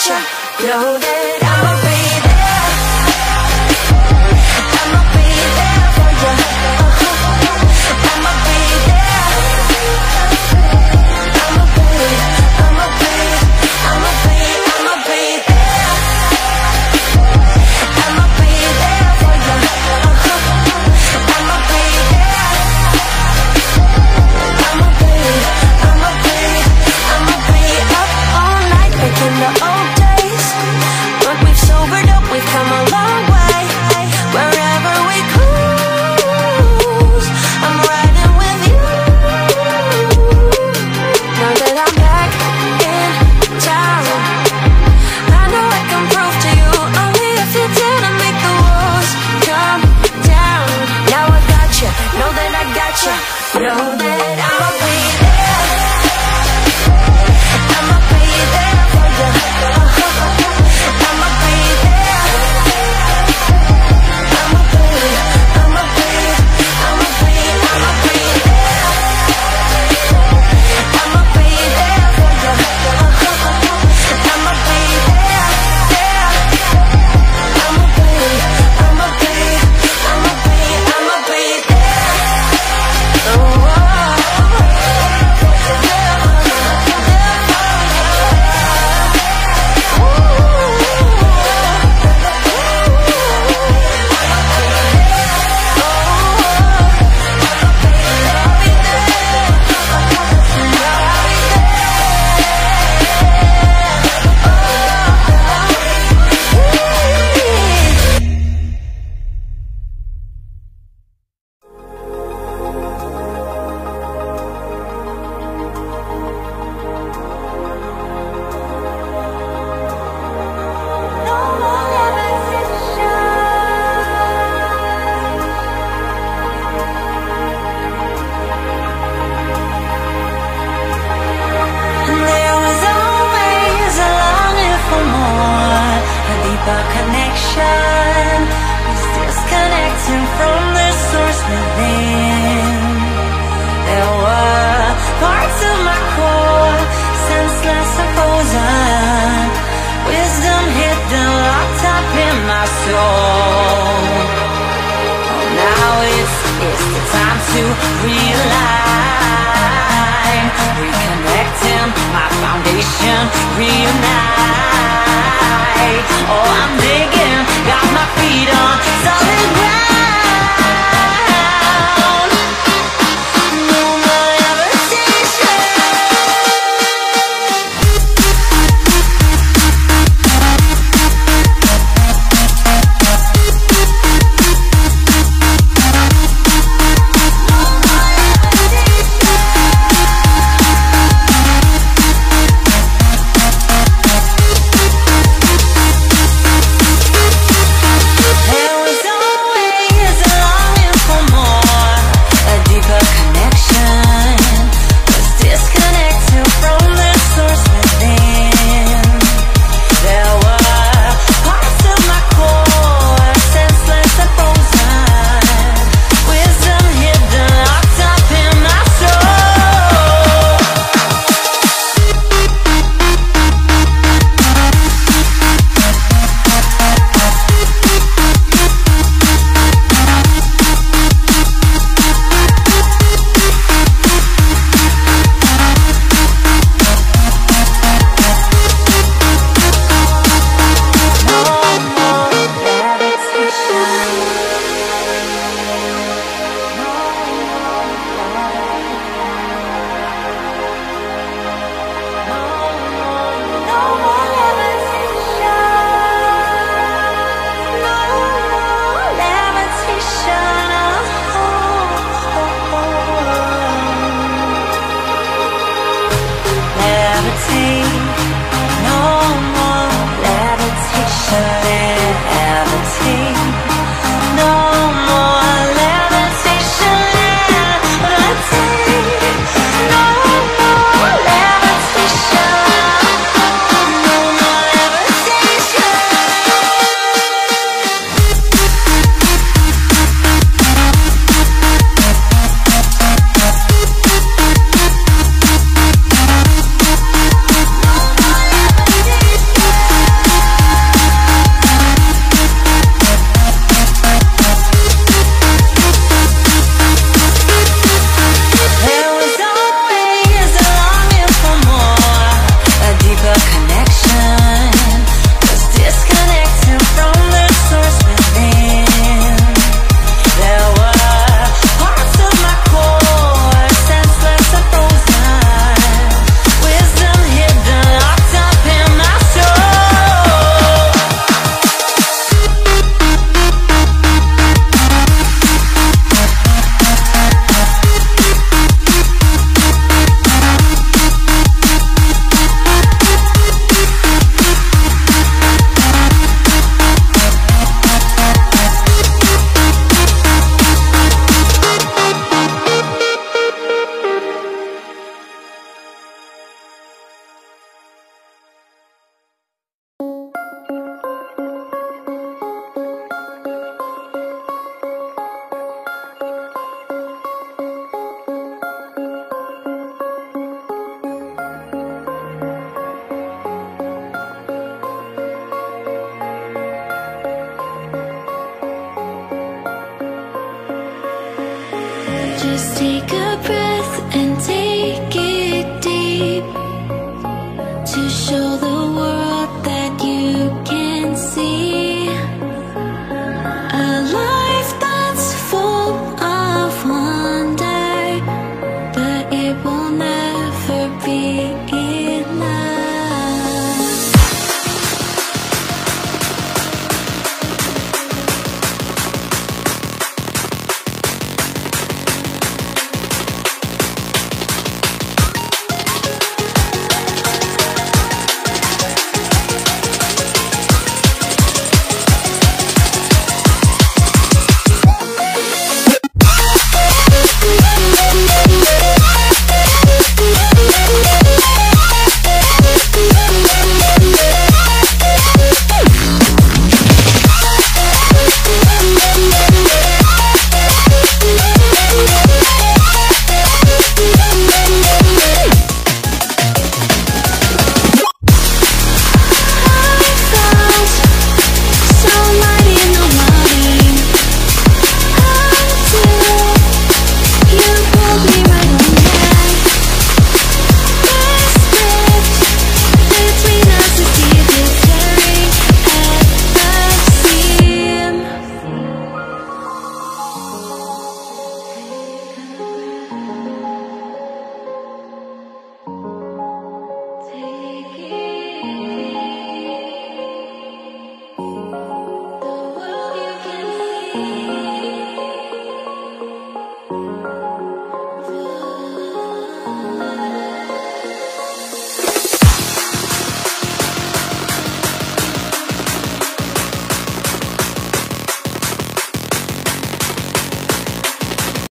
gotcha. Know that I'ma be there. I'ma be there for you. I'ma be there. I'ma be there for you. I'ma be there. I'ma be up all night making the old days. But we've sobered up, we've come a long way. Wherever we cruise, I'm riding with you. Now that I'm back in town, I know I can prove to you only if you didn't make the walls come down. Now I got you, know that I got you, know that I'ma be there. I'ma be there for you. I'ma be there. I'ma be there for you. I'ma be there. I'ma be there for you. I'ma be there. There was always Just take a breath and take it deep, to show the world